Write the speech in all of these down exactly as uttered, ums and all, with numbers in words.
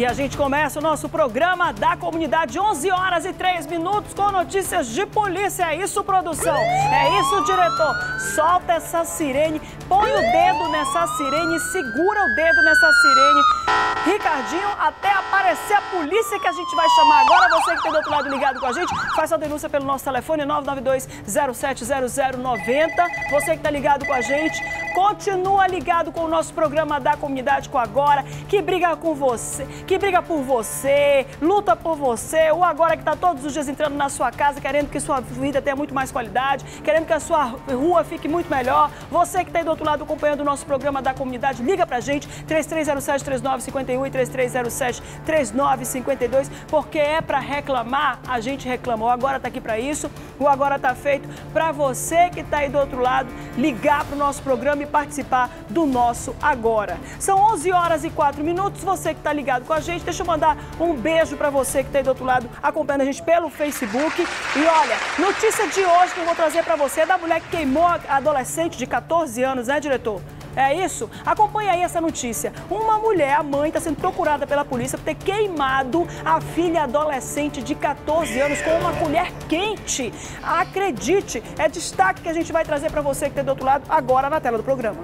E a gente começa o nosso programa da comunidade, onze horas e três minutos, com notícias de polícia. É isso, produção? É isso, diretor? Solta essa sirene, põe o dedo nessa sirene, segura o dedo nessa sirene, Ricardinho, até aparecer a polícia que a gente vai chamar agora. Você que está do outro lado ligado com a gente, faz sua denúncia pelo nosso telefone nove nove dois, zero sete zero zero nove zero. Você que está ligado com a gente, continua ligado com o nosso programa da comunidade, com Agora, que briga com você, que briga por você, luta por você. O Agora que está todos os dias entrando na sua casa, querendo que sua vida tenha muito mais qualidade, querendo que a sua rua fique muito melhor. Você que está aí do outro lado acompanhando o nosso programa da comunidade, liga pra gente, três três zero sete, três nove cinco um e três três zero sete, três nove cinco dois, porque é para reclamar, a gente reclama. O Agora está aqui para isso, o Agora está feito para você que está aí do outro lado ligar para o nosso programa e participar do nosso Agora. São onze horas e quatro minutos, você que está ligado com a gente, deixa eu mandar um beijo para você que está aí do outro lado acompanhando a gente pelo Facebook. E olha, notícia de hoje que eu vou trazer para você é da mulher que queimou a adolescente de quatorze anos, né, diretor? É isso? Acompanhe aí essa notícia. Uma mulher, a mãe, está sendo procurada pela polícia por ter queimado a filha adolescente de quatorze anos com uma colher quente. Acredite, é destaque que a gente vai trazer para você que está do outro lado agora na tela do programa.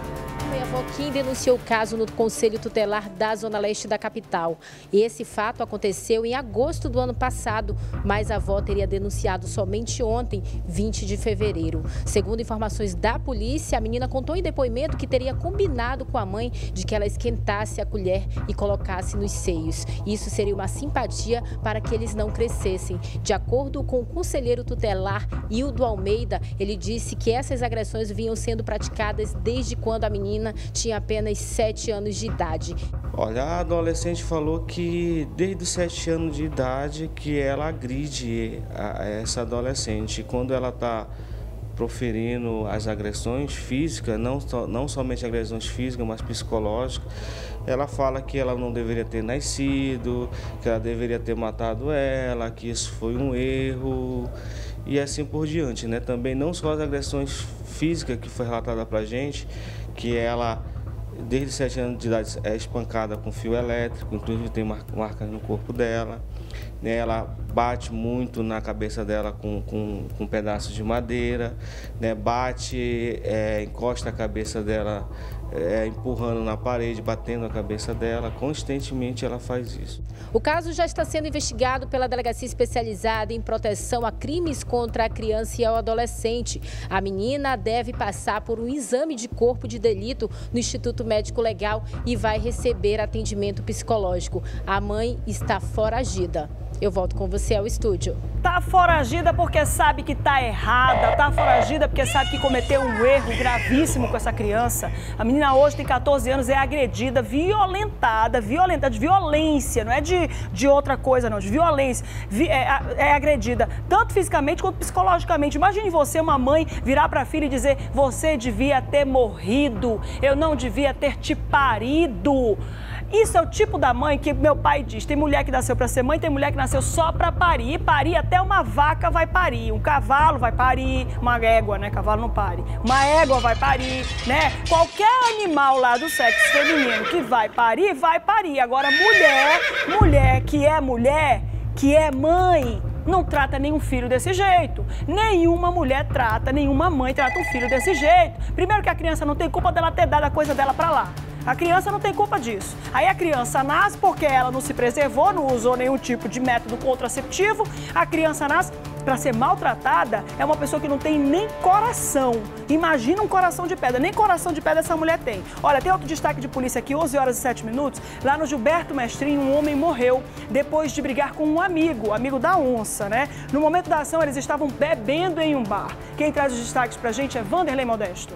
A avó Kim denunciou o caso no Conselho Tutelar da Zona Leste da capital. Esse fato aconteceu em agosto do ano passado, mas a avó teria denunciado somente ontem, vinte de fevereiro. Segundo informações da polícia, a menina contou em depoimento que teria combinado com a mãe de que ela esquentasse a colher e colocasse nos seios. Isso seria uma simpatia para que eles não crescessem. De acordo com o conselheiro tutelar Hildo Almeida, ele disse que essas agressões vinham sendo praticadas desde quando a menina tinha apenas sete anos de idade. Olha, a adolescente falou que desde os sete anos de idade que ela agride a essa adolescente. Quando ela está proferindo as agressões físicas, não, so, não somente agressões físicas, mas psicológicas, ela fala que ela não deveria ter nascido, que ela deveria ter matado ela, que isso foi um erro e assim por diante, né? Também não só as agressões físicas que foi relatada pra gente, que ela, desde sete anos de idade, é espancada com fio elétrico, inclusive tem marcas no corpo dela, né? Ela bate muito na cabeça dela com, com, com pedaços de madeira, né? Bate, é, encosta a cabeça dela, é, empurrando na parede, batendo a cabeça dela, constantemente ela faz isso. O caso já está sendo investigado pela Delegacia Especializada em Proteção a Crimes contra a Criança e ao Adolescente. A menina deve passar por um exame de corpo de delito no Instituto Médico Legal e vai receber atendimento psicológico. A mãe está foragida. Eu volto com você ao estúdio. Tá foragida porque sabe que tá errada, tá foragida porque sabe que cometeu um erro gravíssimo com essa criança. A menina hoje tem quatorze anos, é agredida, violentada, violentada, de violência, não é de, de outra coisa não, de violência. Vi, é, é agredida, tanto fisicamente quanto psicologicamente. Imagine você, uma mãe, virar pra filha e dizer: você devia ter morrido, eu não devia ter te parido. Isso é o tipo da mãe que meu pai diz. Tem mulher que nasceu para ser mãe, tem mulher que nasceu só para parir. E parir, até uma vaca vai parir, um cavalo vai parir, uma égua, né? Cavalo não pare. Uma égua vai parir, né? Qualquer animal lá do sexo feminino que vai parir, vai parir. Agora, mulher, mulher que é mulher, que é mãe, não trata nenhum filho desse jeito. Nenhuma mulher trata, nenhuma mãe trata um filho desse jeito. Primeiro que a criança não tem culpa dela ter dado a coisa dela pra lá. A criança não tem culpa disso. Aí a criança nasce porque ela não se preservou, não usou nenhum tipo de método contraceptivo. A criança nasce para ser maltratada, é uma pessoa que não tem nem coração. Imagina um coração de pedra, nem coração de pedra essa mulher tem. Olha, tem outro destaque de polícia aqui, onze horas e sete minutos. Lá no Gilberto Mestrinho, um homem morreu depois de brigar com um amigo, amigo da onça, né? No momento da ação, eles estavam bebendo em um bar. Quem traz os destaques pra gente é Vanderlei Modesto.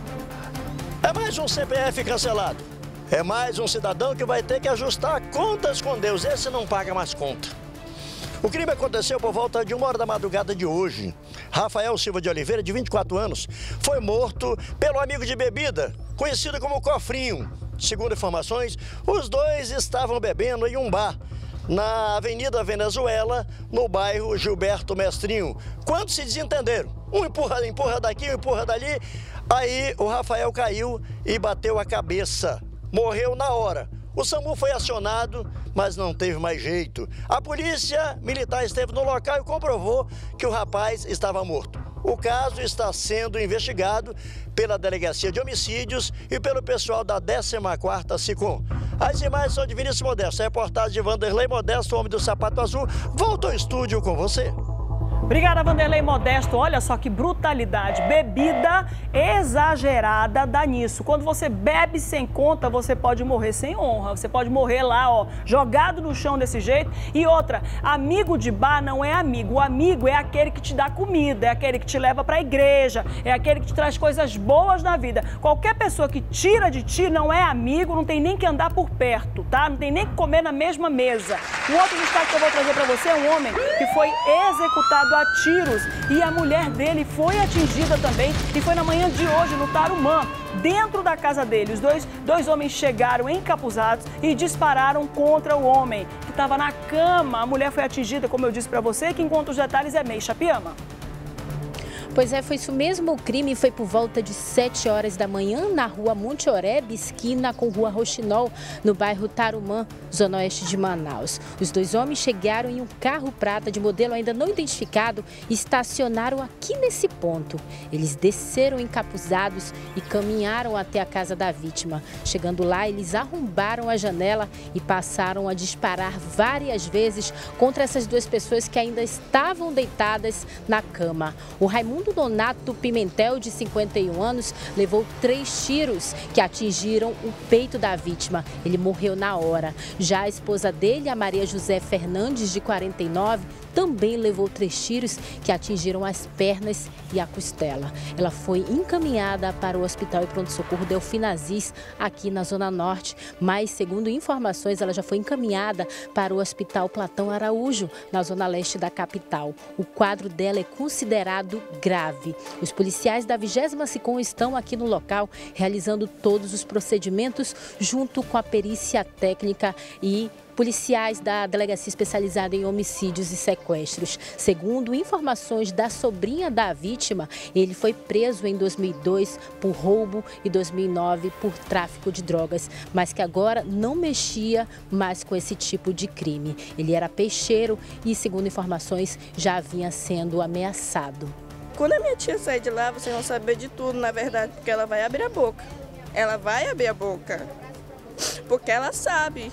É mais um C P F cancelado. É mais um cidadão que vai ter que ajustar contas com Deus. Esse não paga mais conta. O crime aconteceu por volta de uma hora da madrugada de hoje. Rafael Silva de Oliveira, de vinte e quatro anos, foi morto pelo amigo de bebida, conhecido como Cofrinho. Segundo informações, os dois estavam bebendo em um bar na Avenida Venezuela, no bairro Gilberto Mestrinho, quando se desentenderam. Um empurra, empurra daqui, um empurra dali. Aí o Rafael caiu e bateu a cabeça. Morreu na hora. O SAMU foi acionado, mas não teve mais jeito. A polícia militar esteve no local e comprovou que o rapaz estava morto. O caso está sendo investigado pela Delegacia de Homicídios e pelo pessoal da décima quarta SICOM. As imagens são de Vinícius Modesto, a reportagem de Vanderlei Modesto, homem do sapato azul. Volto ao estúdio com você. Obrigada, Vanderlei Modesto. Olha só que brutalidade. Bebida exagerada dá nisso. Quando você bebe sem conta, você pode morrer sem honra. Você pode morrer lá, ó, jogado no chão desse jeito. E outra, amigo de bar não é amigo. O amigo é aquele que te dá comida, é aquele que te leva para a igreja, é aquele que te traz coisas boas na vida. Qualquer pessoa que tira de ti não é amigo, não tem nem que andar por perto, tá? Não tem nem que comer na mesma mesa. Um outro destaque que eu vou trazer para você é um homem que foi executado a tiros e a mulher dele foi atingida também e foi na manhã de hoje no Tarumã, dentro da casa dele. Os dois, dois homens chegaram encapuzados e dispararam contra o homem que estava na cama. A mulher foi atingida, como eu disse para você, quem conta os detalhes é Meixa Piama. Pois é, foi isso mesmo. O crime foi por volta de sete horas da manhã na rua Monte Oreb, esquina com rua Roxinol, no bairro Tarumã, zona oeste de Manaus. Os dois homens chegaram em um carro prata de modelo ainda não identificado e estacionaram aqui nesse ponto. Eles desceram encapuzados e caminharam até a casa da vítima. Chegando lá, eles arrombaram a janela e passaram a disparar várias vezes contra essas duas pessoas que ainda estavam deitadas na cama. O Raimundo Donato Pimentel, de cinquenta e um anos, levou três tiros que atingiram o peito da vítima. Ele morreu na hora. Já a esposa dele, a Maria José Fernandes, de quarenta e nove, também levou três tiros que atingiram as pernas e a costela. Ela foi encaminhada para o Hospital e Pronto-Socorro Delfim Aziz, aqui na Zona Norte, mas, segundo informações, ela já foi encaminhada para o Hospital Platão Araújo, na Zona Leste da capital. O quadro dela é considerado grave. Os policiais da vigésima SICOM estão aqui no local, realizando todos os procedimentos junto com a perícia técnica e policiais da Delegacia Especializada em Homicídios e Sequestros. Segundo informações da sobrinha da vítima, ele foi preso em dois mil e dois por roubo e dois mil e nove por tráfico de drogas, mas que agora não mexia mais com esse tipo de crime. Ele era peixeiro e, segundo informações, já vinha sendo ameaçado. Quando a minha tia sair de lá, vocês vão saber de tudo, na verdade, porque ela vai abrir a boca. Ela vai abrir a boca. Porque ela sabe.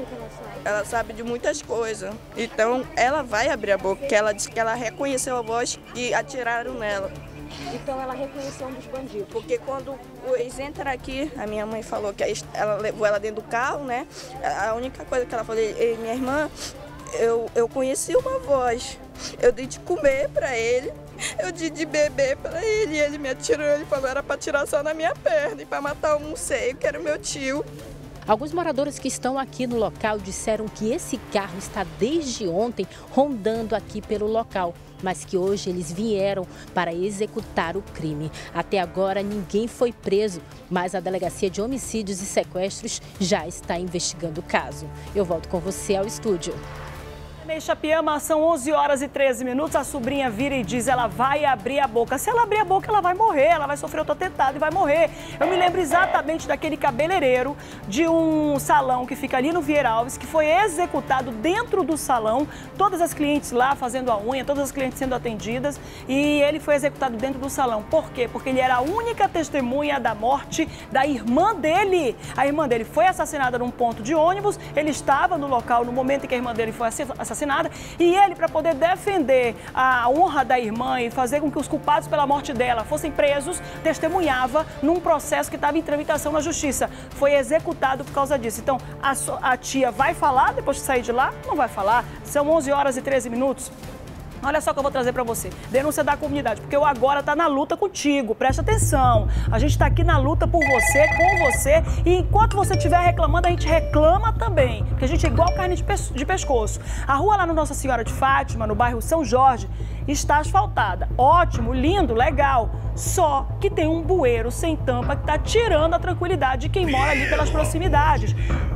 Ela sabe de muitas coisas. Então, ela vai abrir a boca, porque ela disse que ela reconheceu a voz e atiraram nela. Então, ela reconheceu um dos bandidos. Porque quando eles entram aqui, a minha mãe falou que ela levou ela dentro do carro, né? A única coisa que ela falou, minha irmã, eu, eu conheci uma voz. Eu dei de comer pra ele. Eu dei de beber pra ele e ele me atirou. Ele falou que era pra atirar só na minha perna e pra matar o morcego, que era o meu tio. Alguns moradores que estão aqui no local disseram que esse carro está desde ontem rondando aqui pelo local, mas que hoje eles vieram para executar o crime. Até agora ninguém foi preso, mas a Delegacia de Homicídios e Sequestros já está investigando o caso. Eu volto com você ao estúdio. Meixa Piama, são onze horas e treze minutos, a sobrinha vira e diz, ela vai abrir a boca. Se ela abrir a boca, ela vai morrer, ela vai sofrer outro atentado e vai morrer. Eu me lembro exatamente daquele cabeleireiro de um salão que fica ali no Vieira Alves, que foi executado dentro do salão, todas as clientes lá fazendo a unha, todas as clientes sendo atendidas, e ele foi executado dentro do salão. Por quê? Porque ele era a única testemunha da morte da irmã dele. A irmã dele foi assassinada num ponto de ônibus, ele estava no local no momento em que a irmã dele foi assassinada, e ele, para poder defender a honra da irmã e fazer com que os culpados pela morte dela fossem presos, testemunhava num processo que estava em tramitação na justiça. Foi executado por causa disso. Então, a, so, a tia vai falar depois de sair de lá? Não vai falar. São onze horas e treze minutos. Olha só o que eu vou trazer para você. Denúncia da comunidade, porque eu agora tá na luta contigo. Presta atenção. A gente tá aqui na luta por você, com você. E enquanto você estiver reclamando, a gente reclama também. Porque a gente é igual carne de, pes de pescoço. A rua lá no Nossa Senhora de Fátima, no bairro São Jorge, está asfaltada. Ótimo, lindo, legal. Só que tem um bueiro sem tampa que tá tirando a tranquilidade de quem mora ali pelas proximidades.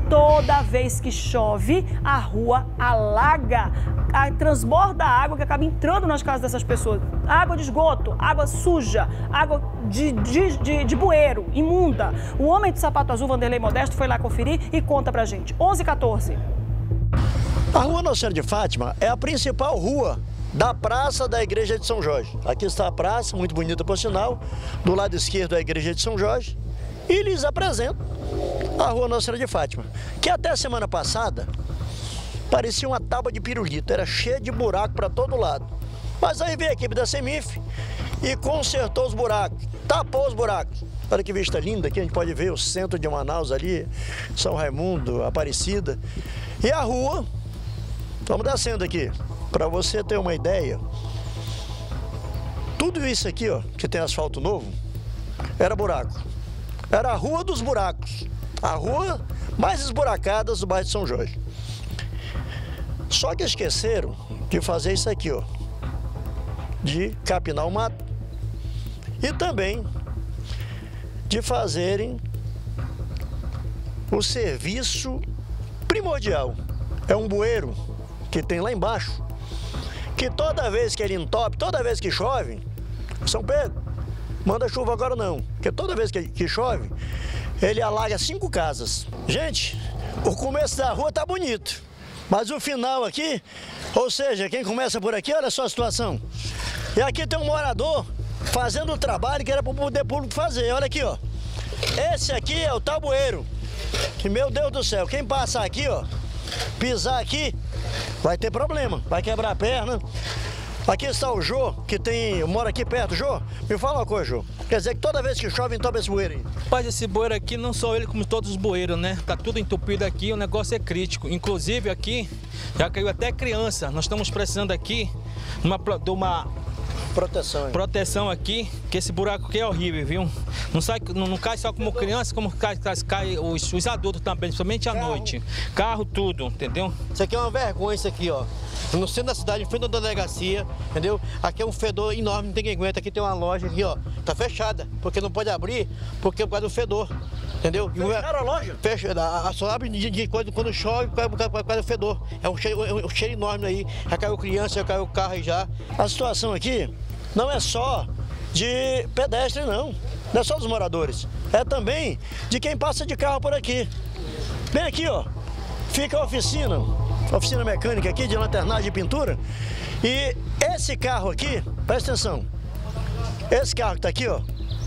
Toda vez que chove, a rua alaga, a, transborda a água que acaba entrando nas casas dessas pessoas. Água de esgoto, água suja, água de, de, de, de bueiro, imunda. O homem de sapato azul, Vanderlei Modesto, foi lá conferir e conta pra gente. onze e quatorze. A Rua Nossa Senhora de Fátima é a principal rua da praça da Igreja de São Jorge. Aqui está a praça, muito bonita por sinal, do lado esquerdo é a Igreja de São Jorge, e lhes apresento a Rua Nossa Senhora de Fátima, que até a semana passada parecia uma tábua de pirulito, era cheia de buraco para todo lado. Mas aí veio a equipe da Semif e consertou os buracos, tapou os buracos. Olha que vista linda, aqui a gente pode ver o centro de Manaus ali, São Raimundo, Aparecida. E a rua, vamos descendo aqui, para você ter uma ideia, tudo isso aqui, ó, que tem asfalto novo, era buraco. Era a Rua dos Buracos, a rua mais esburacada do bairro de São Jorge. Só que esqueceram de fazer isso aqui, ó, de capinar o mato e também de fazerem o serviço primordial. É um bueiro que tem lá embaixo, que toda vez que ele entope, toda vez que chove, São Pedro, manda chuva agora não, porque toda vez que, que chove, ele alaga cinco casas. Gente, o começo da rua tá bonito, mas o final aqui, ou seja, quem começa por aqui, olha só a situação. E aqui tem um morador fazendo o trabalho que era para o poder público fazer. Olha aqui, ó. Esse aqui é o tabueiro. Que, meu Deus do céu, quem passar aqui, ó, pisar aqui, vai ter problema, vai quebrar a perna. Aqui está o Jô, que tem, mora aqui perto. Jô, me fala uma coisa, Jô. Quer dizer que toda vez que chove, entope esse bueiro aí? Rapaz, esse bueiro aqui, não só ele, como todos os bueiros, né? Tá tudo entupido aqui, o negócio é crítico. Inclusive aqui, já caiu até criança. Nós estamos precisando aqui uma, de uma proteção, proteção aqui, que esse buraco aqui é horrível, viu? Não, sai, não, não cai só como criança, como cai, cai, cai os, os adultos também, principalmente à noite. Carro, tudo, entendeu? Isso aqui é uma vergonha, isso aqui, ó. No centro da cidade, em frente da delegacia, entendeu? Aqui é um fedor enorme, não tem quem aguenta. Aqui tem uma loja aqui, ó, tá fechada, porque não pode abrir, porque é por causa do fedor, entendeu? Fecharam a loja? Fecha, a, a só abre de, de quando, quando chove, por causa, por causa do fedor. É um cheiro, é um cheiro enorme aí, já caiu criança, já caiu carro aí já. A situação aqui não é só de pedestre, não. Não é só dos moradores. É também de quem passa de carro por aqui. Bem aqui, ó, fica a oficina, a oficina mecânica aqui de lanternagem e pintura. E esse carro aqui, presta atenção, esse carro que tá aqui, ó,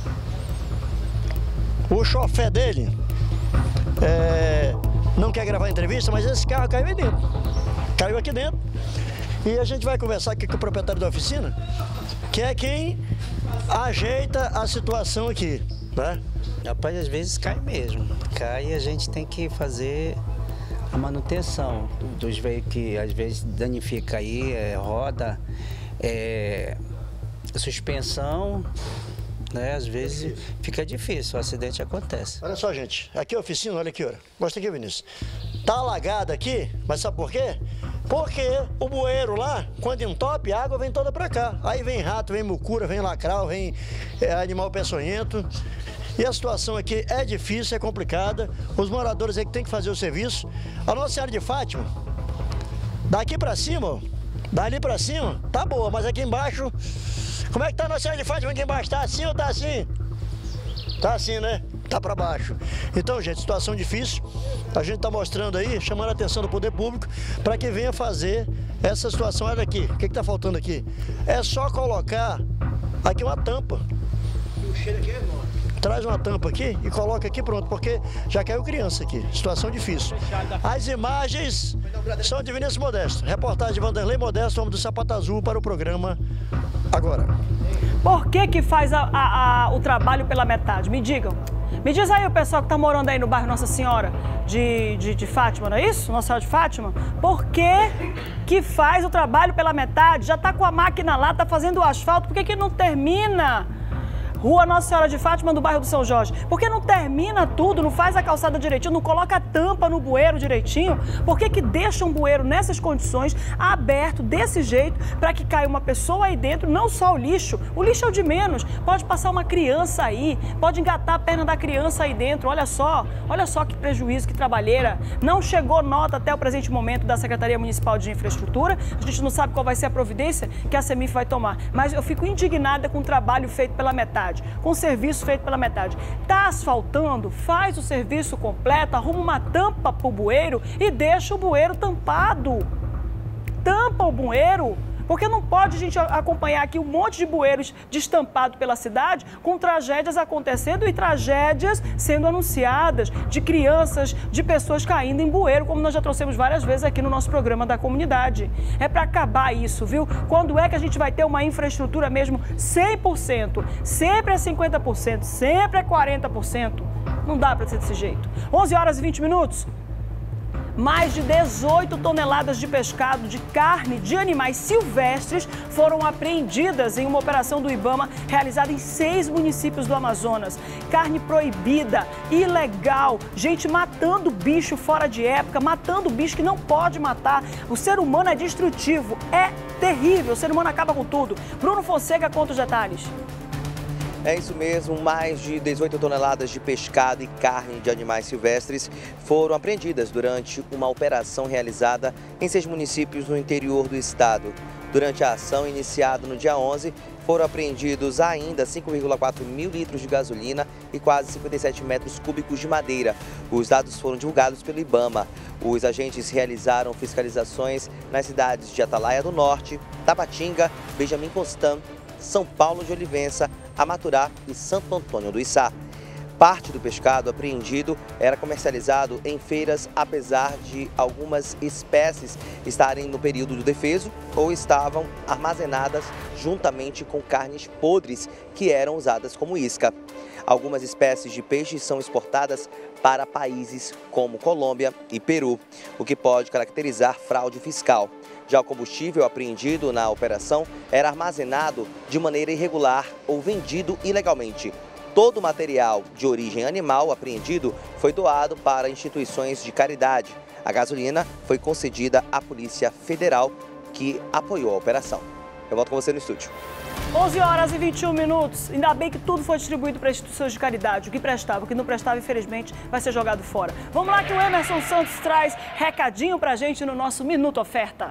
o chofé dele é, não quer gravar entrevista, mas esse carro caiu aí dentro. Caiu aqui dentro. E a gente vai conversar aqui com o proprietário da oficina, que é quem ajeita a situação aqui, né? Rapaz, às vezes cai mesmo. Cai e a gente tem que fazer a manutenção dos veículos que às vezes danifica aí, é, roda, é, suspensão, né? Às vezes fica difícil, o acidente acontece. Olha só, gente, aqui é a oficina, olha aqui, olha. Mostra aqui, Vinícius. Tá alagada aqui, mas sabe por quê? Porque o bueiro lá, quando entope, a água vem toda pra cá. Aí vem rato, vem mucura, vem lacral, vem é, animal peçonhento. E a situação aqui é difícil, é complicada. Os moradores aí que tem que fazer o serviço. A Nossa Senhora de Fátima, daqui pra cima, ó, dali pra cima, tá boa, mas aqui embaixo... Como é que tá a Nossa Senhora de Fátima aqui embaixo? Tá assim ou tá assim? Tá assim, né? Tá para baixo. Então, gente, situação difícil. A gente tá mostrando aí, chamando a atenção do poder público para que venha fazer essa situação. Olha aqui, o que que tá faltando aqui? É só colocar aqui uma tampa. O cheiro aqui é enorme. Traz uma tampa aqui e coloca aqui, pronto, porque já caiu criança aqui. Situação difícil. As imagens são de Vinícius Modesto. Reportagem de Vanderlei Modesto, homem do Sapato Azul, para o programa Agora. Por que que faz a, a, a, o trabalho pela metade? Me digam. Me diz aí o pessoal que está morando aí no bairro Nossa Senhora de, de, de Fátima, não é isso? Nossa Senhora de Fátima? Por que que faz o trabalho pela metade? Já está com a máquina lá, está fazendo o asfalto, por que que não termina? Rua Nossa Senhora de Fátima, do bairro do São Jorge. Por que não termina tudo, não faz a calçada direitinho, não coloca a tampa no bueiro direitinho? Por que que deixa um bueiro nessas condições, aberto desse jeito, para que caia uma pessoa aí dentro, não só o lixo, o lixo é o de menos, pode passar uma criança aí, pode engatar a perna da criança aí dentro, olha só, olha só que prejuízo, que trabalheira. Não chegou nota até o presente momento da Secretaria Municipal de Infraestrutura, a gente não sabe qual vai ser a providência que a Semif vai tomar, mas eu fico indignada com o trabalho feito pela metade, com o serviço feito pela metade. Tá asfaltando, faz o serviço completo, arruma uma tampa pro bueiro e deixa o bueiro tampado. Tampa o bueiro. Porque não pode a gente acompanhar aqui um monte de bueiros destampados pela cidade, com tragédias acontecendo e tragédias sendo anunciadas, de crianças, de pessoas caindo em bueiro, como nós já trouxemos várias vezes aqui no nosso programa da comunidade. É para acabar isso, viu? Quando é que a gente vai ter uma infraestrutura mesmo cem por cento? Sempre é cinquenta por cento, sempre é quarenta por cento. Não dá para ser desse jeito. onze horas e vinte minutos. Mais de dezoito toneladas de pescado de carne de animais silvestres foram apreendidas em uma operação do Ibama realizada em seis municípios do Amazonas. Carne proibida, ilegal, gente matando bicho fora de época, matando bicho que não pode matar. O ser humano é destrutivo, é terrível, o ser humano acaba com tudo. Bruno Fonseca conta os detalhes. É isso mesmo, mais de dezoito toneladas de pescado e carne de animais silvestres foram apreendidas durante uma operação realizada em seis municípios no interior do estado. Durante a ação iniciada no dia onze, foram apreendidos ainda cinco vírgula quatro mil litros de gasolina e quase cinquenta e sete metros cúbicos de madeira. Os dados foram divulgados pelo Ibama. Os agentes realizaram fiscalizações nas cidades de Atalaia do Norte, Tabatinga, Benjamin Constant, São Paulo de Olivença, Amaturá e Santo Antônio do Içá. Parte do pescado apreendido era comercializado em feiras, apesar de algumas espécies estarem no período do defeso ou estavam armazenadas juntamente com carnes podres que eram usadas como isca. Algumas espécies de peixes são exportadas para países como Colômbia e Peru, o que pode caracterizar fraude fiscal. Já o combustível apreendido na operação era armazenado de maneira irregular ou vendido ilegalmente. Todo o material de origem animal apreendido foi doado para instituições de caridade. A gasolina foi concedida à Polícia Federal, que apoiou a operação. Eu volto com você no estúdio. onze horas e vinte e um minutos. Ainda bem que tudo foi distribuído para instituições de caridade. O que prestava, o que não prestava, infelizmente, vai ser jogado fora. Vamos lá que o Emerson Santos traz recadinho pra gente no nosso Minuto Oferta.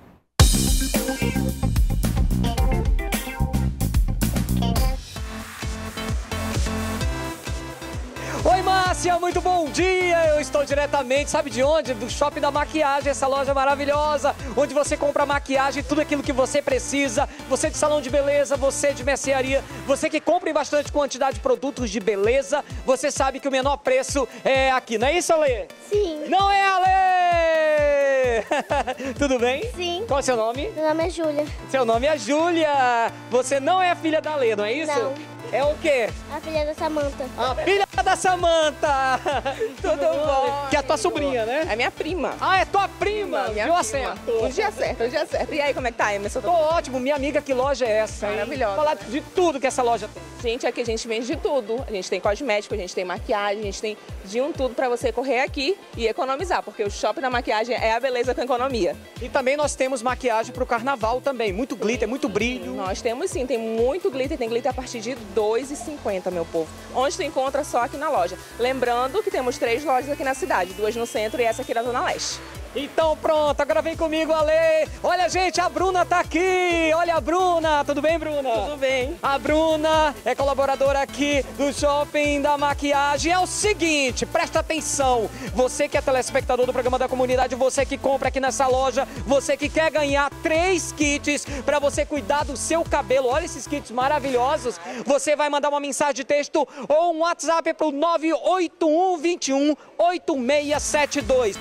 Oi, Márcia, muito bom dia! Eu estou diretamente, sabe de onde? Do Shopping da Maquiagem, essa loja maravilhosa, onde você compra maquiagem, tudo aquilo que você precisa. Você de salão de beleza, você de mercearia, você que compra em bastante quantidade de produtos de beleza, você sabe que o menor preço é aqui, não é isso, Ale? Sim. Não é, Ale? Tudo bem? Sim. Qual é o seu nome? Meu nome é Júlia. Seu nome é Júlia. Você não é a filha da Ale, não é isso? Não. É o quê? A filha da Samanta. A filha da Samanta! Tudo bom? Que é a tua sobrinha, né? É minha prima. Ah, é tua prima? Minha Viu prima. a certo? Um dia certo, um dia certo. E aí, como é que tá, Emerson? Tô ótimo. Minha amiga, que loja é essa, hein? Maravilhosa. Falar de tudo que essa loja tem. Gente, aqui a gente vende de tudo. A gente tem cosmético, a gente tem maquiagem, a gente tem de um tudo pra você correr aqui e economizar, porque o Shopping da Maquiagem é a beleza com economia. E também nós temos maquiagem pro carnaval também. Muito glitter, muito brilho. Nós temos sim, tem muito glitter, tem glitter a partir de dois reais e cinquenta centavos, meu povo. Onde tu encontra só aqui na loja. Lembrando que temos três lojas aqui na cidade, duas no centro e essa aqui na Zona Leste. Então pronto, agora vem comigo, Ale. Olha, gente, a Bruna tá aqui. Olha a Bruna. Tudo bem, Bruna? Tudo bem. A Bruna é colaboradora aqui do Shopping da Maquiagem. É o seguinte, presta atenção. Você que é telespectador do programa da comunidade, você que compra aqui nessa loja, você que quer ganhar três kits para você cuidar do seu cabelo. Olha esses kits maravilhosos. Você vai mandar uma mensagem de texto ou um WhatsApp para o nove oito um, dois um, oito seis sete dois.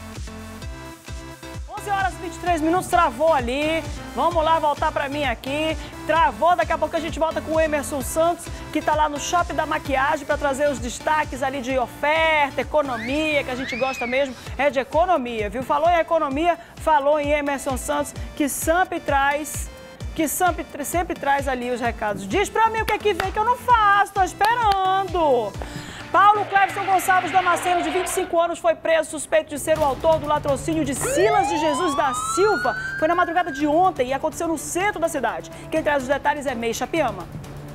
onze horas e vinte e três minutos, travou ali. Vamos lá, voltar pra mim aqui. Travou, daqui a pouco a gente volta com o Emerson Santos, que tá lá no Shopping da Maquiagem para trazer os destaques ali de oferta, economia, que a gente gosta mesmo, é de economia, viu? Falou em economia, falou em Emerson Santos, que sempre traz que sempre, sempre traz ali os recados. Diz pra mim o que é que vem que eu não faço, tô esperando. Paulo Cleverson Gonçalves Damasceno, de vinte e cinco anos, foi preso suspeito de ser o autor do latrocínio de Silas de Jesus da Silva. Foi na madrugada de ontem e aconteceu no centro da cidade. Quem traz os detalhes é Meixa Piama.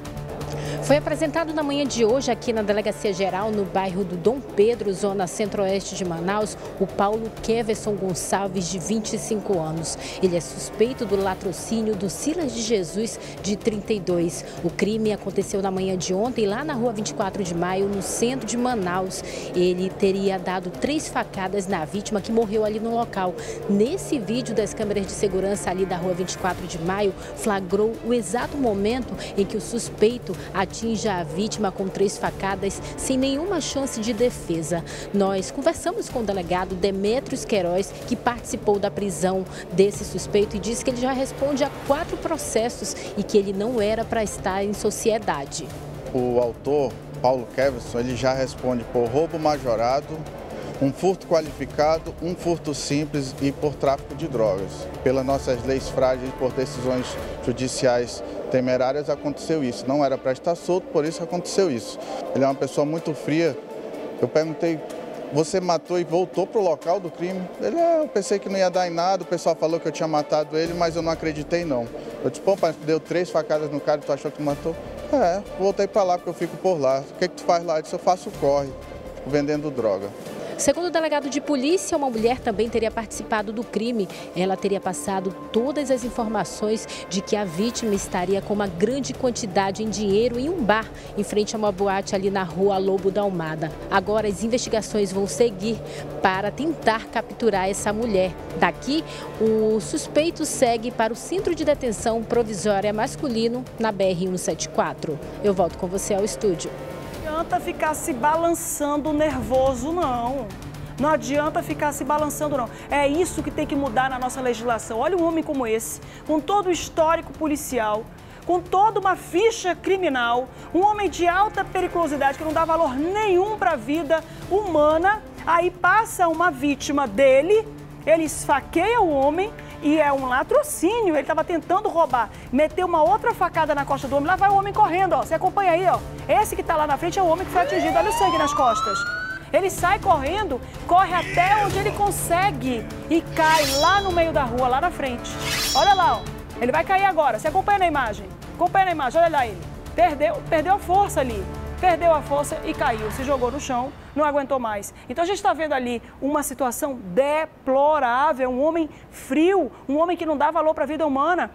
Foi apresentado na manhã de hoje aqui na Delegacia Geral, no bairro do Dom Pedro, zona centro-oeste de Manaus, o Paulo Cleverson Gonçalves, de vinte e cinco anos. Ele é suspeito do latrocínio do Silas de Jesus, de trinta e dois. O crime aconteceu na manhã de ontem, lá na rua vinte e quatro de maio, no centro de Manaus. Ele teria dado três facadas na vítima, que morreu ali no local. Nesse vídeo das câmeras de segurança ali da rua vinte e quatro de maio, flagrou o exato momento em que o suspeito atinge a vítima com três facadas, sem nenhuma chance de defesa. Nós conversamos com o delegado Demétrios Queiroz, que participou da prisão desse suspeito, e disse que ele já responde a quatro processos e que ele não era para estar em sociedade. O autor, Paulo Cleverson, ele já responde por roubo majorado, um furto qualificado, um furto simples e por tráfico de drogas. Pelas nossas leis frágeis e por decisões judiciais temerárias aconteceu isso. Não era para estar solto, por isso aconteceu isso. Ele é uma pessoa muito fria. Eu perguntei, você matou e voltou para o local do crime? Ele, é, eu pensei que não ia dar em nada, o pessoal falou que eu tinha matado ele, mas eu não acreditei não. Eu disse, pô, pai, deu três facadas no cara e tu achou que matou? É, voltei para lá porque eu fico por lá. O que que tu faz lá? Eu disse, eu faço corre, fico vendendo droga. Segundo o delegado de polícia, uma mulher também teria participado do crime. Ela teria passado todas as informações de que a vítima estaria com uma grande quantidade em dinheiro em um bar, em frente a uma boate ali na rua Lobo da Almada. Agora as investigações vão seguir para tentar capturar essa mulher. Daqui, o suspeito segue para o Centro de Detenção Provisória Masculino, na B R cento e setenta e quatro. Eu volto com você ao estúdio. Não adianta ficar se balançando nervoso, não. Não adianta ficar se balançando, não. É isso que tem que mudar na nossa legislação. Olha um homem como esse, com todo o histórico policial, com toda uma ficha criminal, um homem de alta periculosidade que não dá valor nenhum para a vida humana. Aí passa uma vítima dele, ele esfaqueia o homem e é um latrocínio. Ele estava tentando roubar, meteu uma outra facada na costa do homem, lá vai o homem correndo, ó. Você acompanha aí, ó. Esse que está lá na frente é o homem que foi atingido, olha o sangue nas costas. Ele sai correndo, corre até onde ele consegue e cai lá no meio da rua, lá na frente. Olha lá, ó. Ele vai cair agora, você acompanha na imagem. Acompanha na imagem, olha lá ele. Perdeu, perdeu a força ali. Perdeu a força e caiu, se jogou no chão, não aguentou mais. Então a gente está vendo ali uma situação deplorável, um homem frio, um homem que não dá valor para a vida humana.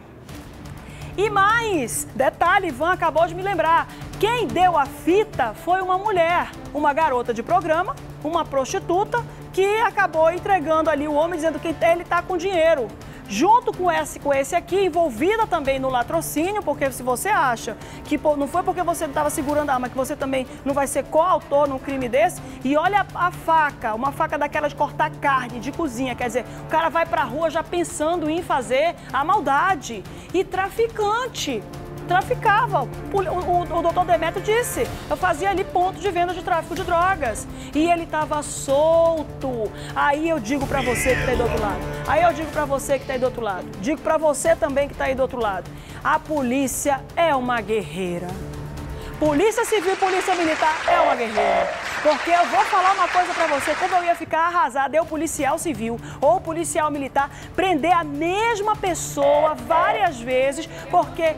E mais, detalhe, Ivan acabou de me lembrar, quem deu a fita foi uma mulher, uma garota de programa, uma prostituta, que acabou entregando ali o homem, dizendo que ele está com dinheiro. Junto com esse, com esse aqui, envolvida também no latrocínio, porque se você acha que não foi porque você estava segurando a arma, que você também não vai ser coautor num crime desse, e olha a, a faca, uma faca daquela de cortar carne, de cozinha, quer dizer, o cara vai pra rua já pensando em fazer a maldade. E traficante, traficava. O, o, o doutor Demétrio disse, eu fazia ali ponto de venda de tráfico de drogas. E ele estava solto. Aí eu digo pra você que está aí do outro lado. Aí eu digo pra você que está aí do outro lado. Digo pra você também que está aí do outro lado. A polícia é uma guerreira. Polícia Civil e Polícia Militar é uma guerreira. Porque eu vou falar uma coisa pra você, como eu ia ficar arrasada, eu, policial civil ou policial militar, prender a mesma pessoa várias vezes, porque...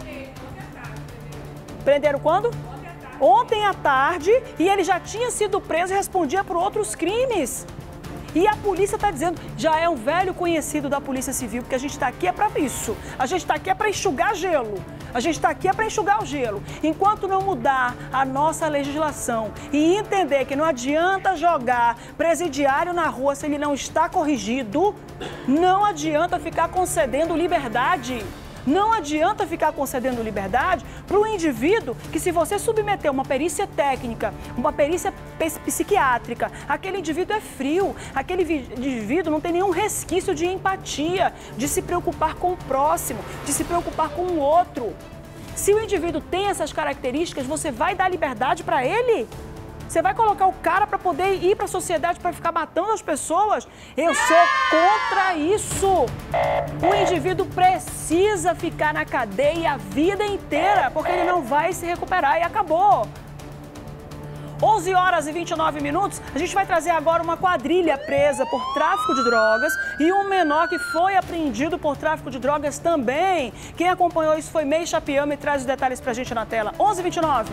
Prenderam quando? Ontem à tarde, e ele já tinha sido preso e respondia por outros crimes. E a polícia está dizendo, já é um velho conhecido da Polícia Civil, porque a gente está aqui é para isso. A gente está aqui é para enxugar gelo. A gente está aqui é para enxugar o gelo. Enquanto não mudar a nossa legislação e entender que não adianta jogar presidiário na rua se ele não está corrigido, não adianta ficar concedendo liberdade. Não adianta ficar concedendo liberdade para o indivíduo que, se você submeter uma perícia técnica, uma perícia psiquiátrica, aquele indivíduo é frio, aquele indivíduo não tem nenhum resquício de empatia, de se preocupar com o próximo, de se preocupar com o outro. Se o indivíduo tem essas características, você vai dar liberdade para ele? Você vai colocar o cara para poder ir para a sociedade para ficar matando as pessoas? Eu sou contra isso. O indivíduo precisa ficar na cadeia a vida inteira, porque ele não vai se recuperar e acabou. onze horas e vinte e nove minutos, a gente vai trazer agora uma quadrilha presa por tráfico de drogas e um menor que foi apreendido por tráfico de drogas também. Quem acompanhou isso foi Meixa Piama e traz os detalhes pra gente na tela. onze e vinte e nove.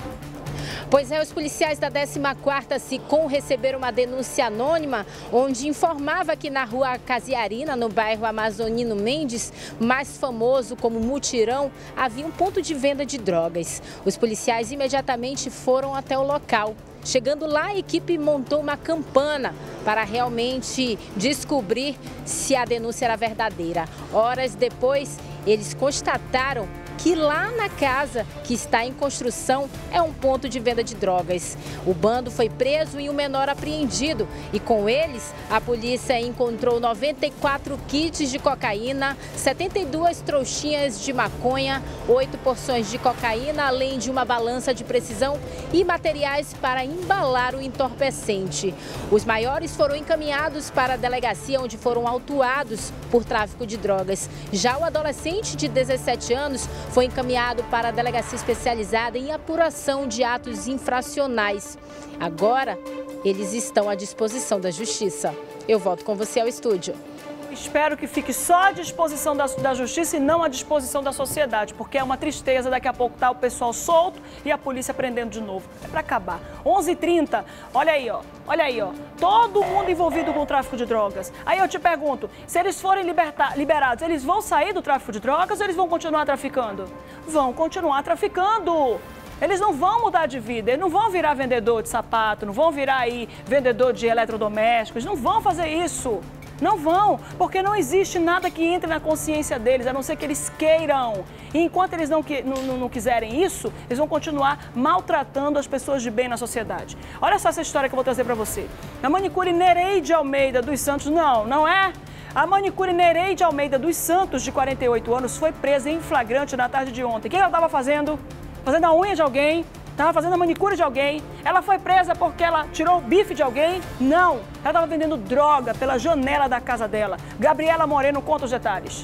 Pois é, os policiais da décima quarta SICOM receberam uma denúncia anônima onde informava que na rua Casiarina, no bairro Amazonino Mendes, mais famoso como Mutirão, havia um ponto de venda de drogas. Os policiais imediatamente foram até o local. Chegando lá, a equipe montou uma campana para realmente descobrir se a denúncia era verdadeira. Horas depois, eles constataram que lá na casa que está em construção é um ponto de venda de drogas. O bando foi preso e o menor apreendido. E com eles, a polícia encontrou noventa e quatro kits de cocaína, setenta e duas trouxinhas de maconha, oito porções de cocaína, além de uma balança de precisão e materiais para embalar o entorpecente. Os maiores foram encaminhados para a delegacia onde foram autuados por tráfico de drogas. Já o adolescente de dezessete anos foi encaminhado para a delegacia especializada em apuração de atos infracionais. Agora, eles estão à disposição da Justiça. Eu volto com você ao estúdio. Espero que fique só à disposição da, da Justiça e não à disposição da sociedade, porque é uma tristeza daqui a pouco tá o pessoal solto e a polícia prendendo de novo. É para acabar. onze e trinta, olha aí, ó. Olha aí, ó. Todo mundo envolvido com o tráfico de drogas. Aí eu te pergunto, se eles forem libertar, liberados, eles vão sair do tráfico de drogas ou eles vão continuar traficando? Vão continuar traficando. Eles não vão mudar de vida, eles não vão virar vendedor de sapato, não vão virar aí vendedor de eletrodomésticos, não vão fazer isso. Não vão, porque não existe nada que entre na consciência deles, a não ser que eles queiram. E enquanto eles não, não, não quiserem isso, eles vão continuar maltratando as pessoas de bem na sociedade. Olha só essa história que eu vou trazer para você. A manicure Nereide Almeida dos Santos, não, não é? A manicure Nereide Almeida dos Santos, de quarenta e oito anos, foi presa em flagrante na tarde de ontem. O que ela estava fazendo? Fazendo a unha de alguém. Estava fazendo a manicure de alguém. Ela foi presa porque ela tirou o bife de alguém? Não. Ela estava vendendo droga pela janela da casa dela. Gabriela Moreno conta os detalhes.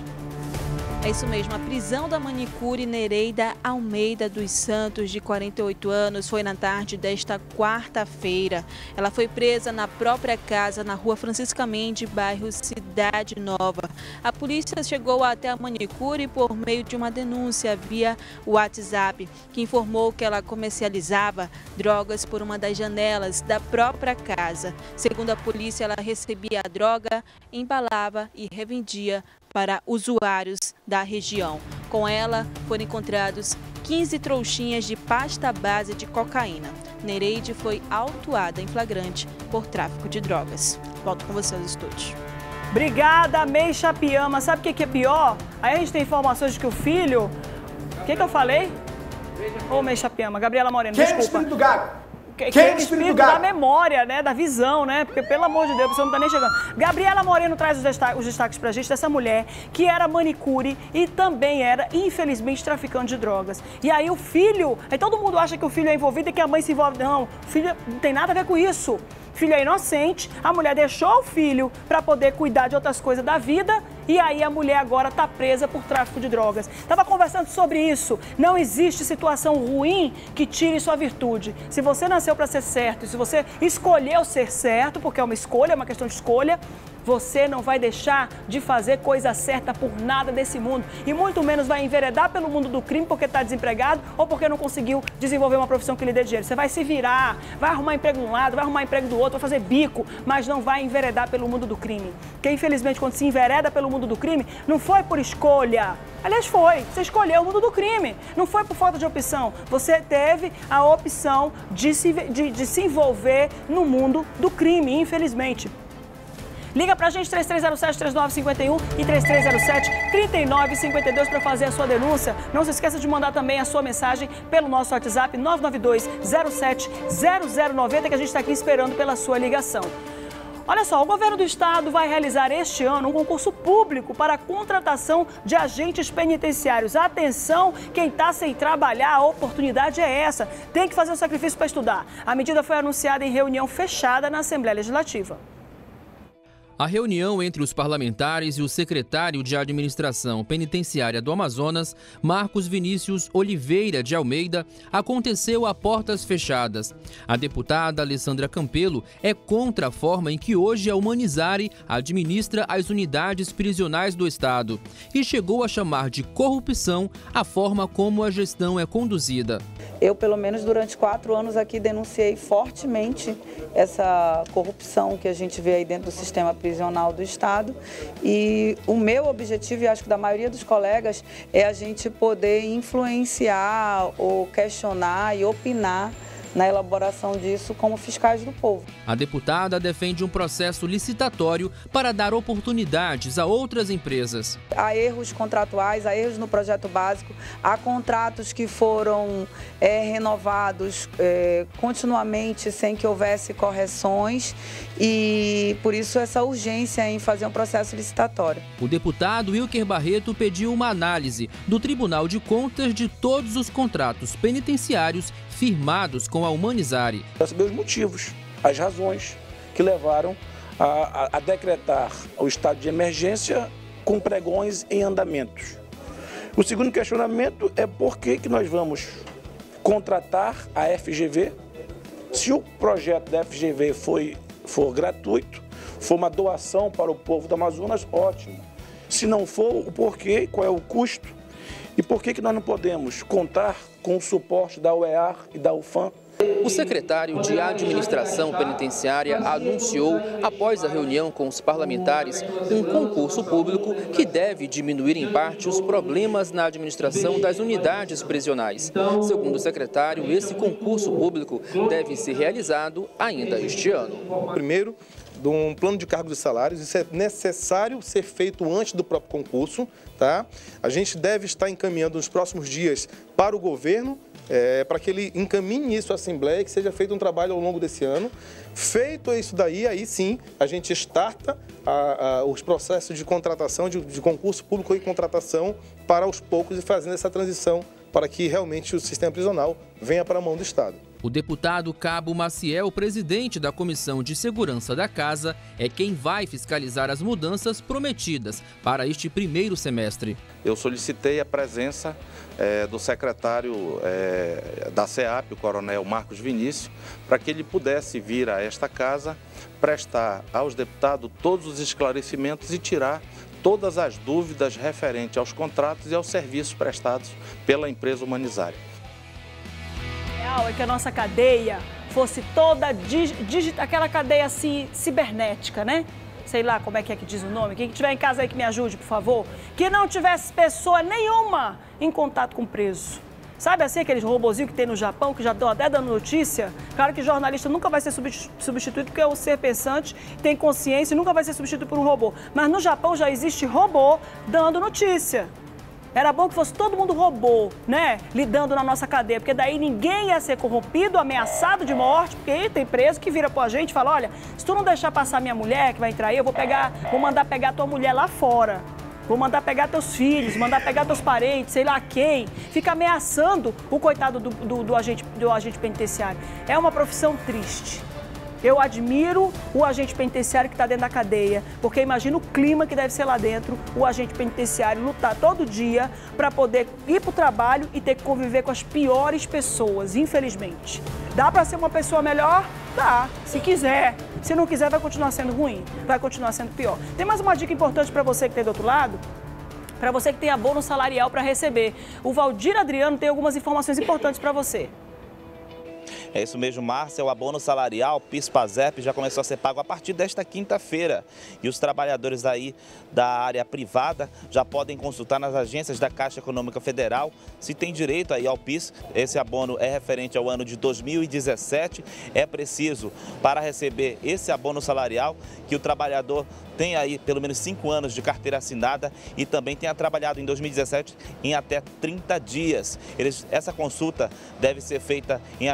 É isso mesmo, a prisão da manicure Nereida Almeida dos Santos, de quarenta e oito anos, foi na tarde desta quarta-feira. Ela foi presa na própria casa, na rua Francisca Mendes, bairro Cidade Nova. A polícia chegou até a manicure por meio de uma denúncia via WhatsApp, que informou que ela comercializava drogas por uma das janelas da própria casa. Segundo a polícia, ela recebia a droga, embalava e revendia para usuários da região. Com ela, foram encontrados quinze trouxinhas de pasta base de cocaína. Nereide foi autuada em flagrante por tráfico de drogas. Volto com você aos estúdios. Obrigada, Meixa Piama. Sabe o que, que é pior? Aí a gente tem informações de que o filho... O que, que eu falei? Ô, Meixa Piama, Gabriela Moreno, Quem desculpa. é o espírito do gago? Que, Quem que é o espírito do da gago? memória, né? Da visão, né? Porque, pelo amor de Deus, você não tá nem chegando. Gabriela Moreno traz os destaques, os destaques pra gente dessa mulher que era manicure e também era, infelizmente, traficante de drogas. E aí o filho... Aí todo mundo acha que o filho é envolvido e que a mãe se envolve. Não, o filho não tem nada a ver com isso. O filho é inocente, a mulher deixou o filho para poder cuidar de outras coisas da vida e aí a mulher agora está presa por tráfico de drogas. Estava conversando sobre isso. Não existe situação ruim que tire sua virtude. Se você nasceu para ser certo, se você escolheu ser certo, porque é uma escolha, é uma questão de escolha, você não vai deixar de fazer coisa certa por nada desse mundo. E muito menos vai enveredar pelo mundo do crime porque está desempregado ou porque não conseguiu desenvolver uma profissão que lhe dê dinheiro. Você vai se virar, vai arrumar emprego de um lado, vai arrumar emprego do outro, vai fazer bico, mas não vai enveredar pelo mundo do crime. Porque, infelizmente, quando se envereda pelo mundo do crime, não foi por escolha. Aliás, foi. Você escolheu o mundo do crime. Não foi por falta de opção. Você teve a opção de se, de, de se envolver no mundo do crime, infelizmente. Liga pra gente, três três zero sete, três nove cinco um e três três zero sete, três nove cinco dois para fazer a sua denúncia. Não se esqueça de mandar também a sua mensagem pelo nosso WhatsApp nove nove dois zero sete zero zero nove zero, que a gente está aqui esperando pela sua ligação. Olha só, o governo do estado vai realizar este ano um concurso público para a contratação de agentes penitenciários. Atenção, quem está sem trabalhar, a oportunidade é essa. Tem que fazer um sacrifício para estudar. A medida foi anunciada em reunião fechada na Assembleia Legislativa. A reunião entre os parlamentares e o secretário de Administração Penitenciária do Amazonas, Marcos Vinícius Oliveira de Almeida, aconteceu a portas fechadas. A deputada Alessandra Campelo é contra a forma em que hoje a Humanizare administra as unidades prisionais do estado e chegou a chamar de corrupção a forma como a gestão é conduzida. Eu, pelo menos durante quatro anos aqui, denunciei fortemente essa corrupção que a gente vê aí dentro do sistema prisional do estado, e o meu objetivo, e acho que da maioria dos colegas, é a gente poder influenciar ou questionar e opinar na elaboração disso como fiscais do povo. A deputada defende um processo licitatório para dar oportunidades a outras empresas. Há erros contratuais, há erros no projeto básico, há contratos que foram é, renovados é, continuamente sem que houvesse correções, e por isso essa urgência em fazer um processo licitatório. O deputado Wilker Barreto pediu uma análise do Tribunal de Contas de todos os contratos penitenciários firmados com a Humanizare. Para saber os motivos, as razões que levaram a, a, a decretar o estado de emergência com pregões em andamentos. O segundo questionamento é por que, que nós vamos contratar a F G V, se o projeto da F G V foi, for gratuito, for uma doação para o povo do Amazonas, ótimo. Se não for, o porquê, qual é o custo e por que, que nós não podemos contar com o suporte da U E A R e da U F A M. O secretário de Administração Penitenciária anunciou, após a reunião com os parlamentares, um concurso público que deve diminuir em parte os problemas na administração das unidades prisionais. Segundo o secretário, esse concurso público deve ser realizado ainda este ano. Primeiro, de um plano de cargos e salários, isso é necessário ser feito antes do próprio concurso, tá? A gente deve estar encaminhando nos próximos dias para o governo, é, para que ele encaminhe isso à Assembleia, que seja feito um trabalho ao longo desse ano. Feito isso daí, aí sim, a gente starta a, a, os processos de contratação, de, de concurso público e contratação para aos poucos e fazendo essa transição para que realmente o sistema prisional venha para a mão do Estado. O deputado Cabo Maciel, presidente da Comissão de Segurança da Casa, é quem vai fiscalizar as mudanças prometidas para este primeiro semestre. Eu solicitei a presença é, do secretário é, da SEAP, o coronel Marcos Vinícius, para que ele pudesse vir a esta casa, prestar aos deputados todos os esclarecimentos e tirar todas as dúvidas referentes aos contratos e aos serviços prestados pela empresa Humanizare. É que a nossa cadeia fosse toda digital, aquela cadeia assim, cibernética, né? Sei lá como é que é que diz o nome. Quem tiver em casa aí que me ajude, por favor. Que não tivesse pessoa nenhuma em contato com o preso. Sabe assim, aqueles robozinhos que tem no Japão, que já estão até dando notícia? Claro que jornalista nunca vai ser substituído, porque é um ser pensante, tem consciência e nunca vai ser substituído por um robô. Mas no Japão já existe robô dando notícia. Era bom que fosse todo mundo robô, né? Lidando na nossa cadeia, porque daí ninguém ia ser corrompido, ameaçado de morte, porque aí tem preso que vira pra gente e fala, olha, se tu não deixar passar minha mulher que vai entrar aí, eu vou pegar, vou mandar pegar tua mulher lá fora. Vou mandar pegar teus filhos, mandar pegar teus parentes, sei lá quem. Fica ameaçando o coitado do, do, do, agente, do agente penitenciário. É uma profissão triste. Eu admiro o agente penitenciário que está dentro da cadeia, porque imagina o clima que deve ser lá dentro, o agente penitenciário lutar todo dia para poder ir para o trabalho e ter que conviver com as piores pessoas, infelizmente. Dá para ser uma pessoa melhor? Dá, se quiser. Se não quiser, vai continuar sendo ruim, vai continuar sendo pior. Tem mais uma dica importante para você que tem do outro lado? Para você que tem abono salarial para receber. O Valdir Adriano tem algumas informações importantes para você. É isso mesmo, Márcia, o abono salarial PIS-PASEP já começou a ser pago a partir desta quinta-feira. E os trabalhadores aí da área privada já podem consultar nas agências da Caixa Econômica Federal se tem direito aí ao PIS. Esse abono é referente ao ano de dois mil e dezessete. É preciso, para receber esse abono salarial, que o trabalhador tenha aí pelo menos cinco anos de carteira assinada e também tenha trabalhado em dois mil e dezessete em até trinta dias. Eles, essa consulta deve ser feita em agências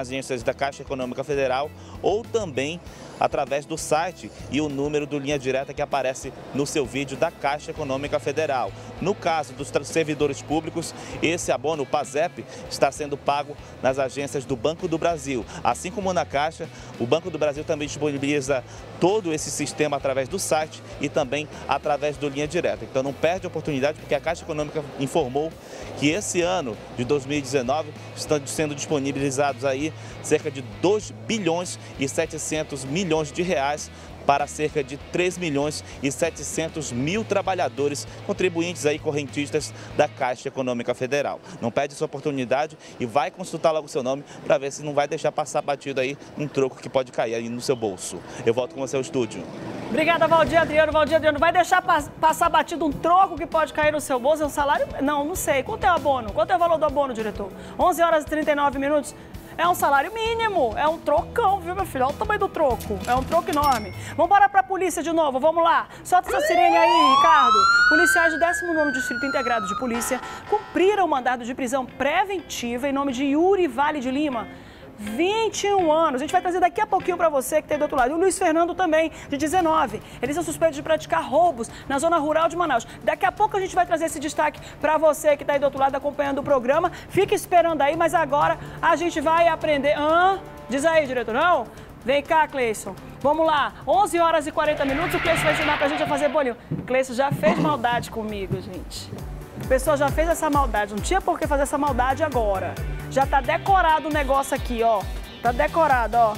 agências da Caixa Econômica Federal ou também através do site e o número do Linha Direta que aparece no seu vídeo da Caixa Econômica Federal. No caso dos servidores públicos, esse abono, o PASEP, está sendo pago nas agências do Banco do Brasil. Assim como na Caixa, o Banco do Brasil também disponibiliza todo esse sistema através do site e também através do Linha Direta. Então não perde a oportunidade, porque a Caixa Econômica informou que esse ano de dois mil e dezenove estão sendo disponibilizados aí cerca de dois bilhões e setecentos milhões de reais para cerca de três milhões e setecentos mil trabalhadores, contribuintes aí, correntistas da Caixa Econômica Federal. Não perde essa oportunidade e vai consultar logo o seu nome para ver se não vai deixar passar batido aí um troco que pode cair aí no seu bolso. Eu volto com você ao estúdio. Obrigada, Valdir Adriano. Valdir Adriano, vai deixar pas passar batido um troco que pode cair no seu bolso? É um salário? Não, não sei. Quanto é o abono? Quanto é o valor do abono, diretor? onze horas e trinta e nove minutos. É um salário mínimo, é um trocão, viu, meu filho? Olha o tamanho do troco, é um troco enorme. Vamos embora pra polícia de novo, vamos lá. Solta essa sirene aí, Ricardo. Policiais do décimo nono Distrito Integrado de Polícia cumpriram o mandado de prisão preventiva em nome de Yuri Vale de Lima. vinte e um anos. A gente vai trazer daqui a pouquinho para você que tem do outro lado. E o Luiz Fernando também, de dezenove. Eles são suspeitos de praticar roubos na zona rural de Manaus. Daqui a pouco a gente vai trazer esse destaque para você que está aí do outro lado acompanhando o programa. Fique esperando aí, mas agora a gente vai aprender... Hã? Diz aí, diretor, não? Vem cá, Cleison. Vamos lá. onze horas e quarenta minutos, o Cleison vai ensinar pra gente a fazer bolinho. Cleison já fez maldade comigo, gente. A pessoa já fez essa maldade, não tinha por que fazer essa maldade agora. Já tá decorado o negócio aqui, ó. Tá decorado, ó.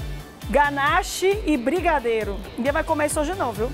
Ganache e brigadeiro. Ninguém vai comer isso hoje não, viu?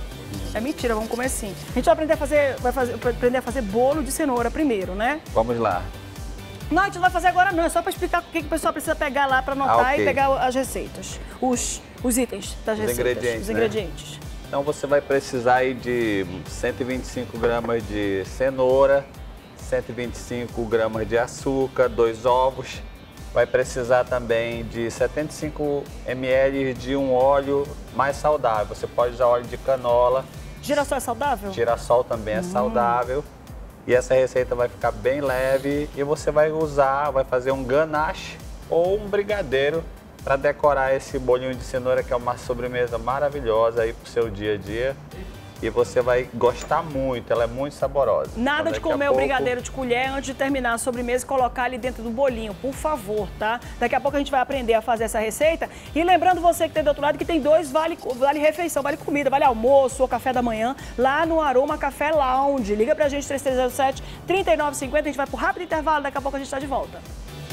É mentira, vamos comer sim. A gente vai aprender a fazer, vai fazer, aprender a fazer bolo de cenoura primeiro, né? Vamos lá. Não, a gente não vai fazer agora não, é só para explicar o que, que o pessoal precisa pegar lá para anotar ah, okay. e pegar as receitas. Os, os itens das os receitas. Ingredientes, os né? ingredientes. Então você vai precisar aí de cento e vinte e cinco gramas de cenoura, cento e vinte e cinco gramas de açúcar, dois ovos. Vai precisar também de setenta e cinco mililitros de um óleo mais saudável. Você pode usar óleo de canola. Girassol é saudável? Girassol também é hum. saudável. E essa receita vai ficar bem leve e você vai usar, vai fazer um ganache ou um brigadeiro para decorar esse bolinho de cenoura, que é uma sobremesa maravilhosa aí pro seu dia a dia. E você vai gostar muito, ela é muito saborosa. Nada então, de comer pouco... o brigadeiro de colher antes de terminar a sobremesa e colocar ali dentro do bolinho, por favor, tá? Daqui a pouco a gente vai aprender a fazer essa receita. E lembrando você que tem do outro lado que tem dois vale, vale refeição, vale comida, vale almoço ou café da manhã, lá no Aroma Café Lounge. Liga pra gente, três três zero sete, três nove cinco zero, a gente vai pro rápido intervalo, daqui a pouco a gente tá de volta.